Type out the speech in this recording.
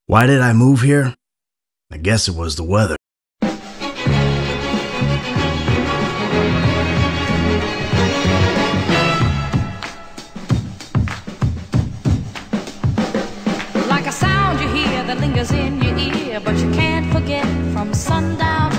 Why did I move here? I guess it was the weather. Like a sound you hear that lingers in your ear, but you can't forget from sundown